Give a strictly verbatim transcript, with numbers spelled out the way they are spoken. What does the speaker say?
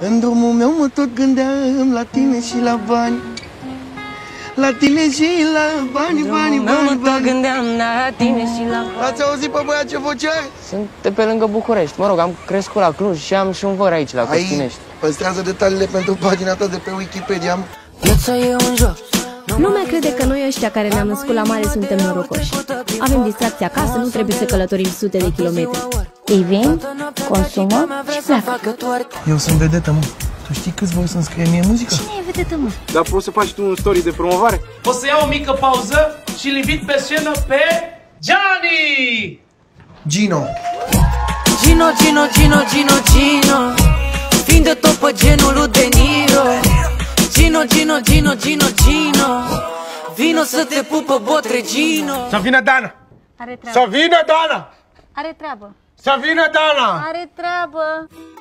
În drumul meu mă tot gândeam la tine și la bani. La tine și la bani, bani, bani, bani. mă tot gândeam la tine și la bani. Ați auzit, pe băiat, ce voce are? Sunt de pe lângă București. Mă rog, am crescut la Cluj și am și un văr aici, la Costinești. Păstrează detaliile pentru pagina ta de pe Wikipedia. Viața e un joc. Lumea crede că noi ăștia care ne-am născut la mare suntem norocoși. Avem distracție acasă, nu trebuie să călătorim sute de kilometri. Ei vin, consumă și pleacă. Eu sunt vedetă, mă. Tu știi câți voi să-mi scrie mie muzică? Cine e vedetă, mă? Dar poți să faci tu un story de promovare? O să iau o mică pauză și îl invit pe scenă pe Gianni! Gino. Gino, Gino, Gino, Gino, Gino. Vinde tot pe genul lui De Niro. Gino, Gino, Gino, Gino, Gino. Vino să te pupă botregino. Să vină Dana! Are treabă. Să vină Dana! Are treabă. Să vină Dana! Are treabă.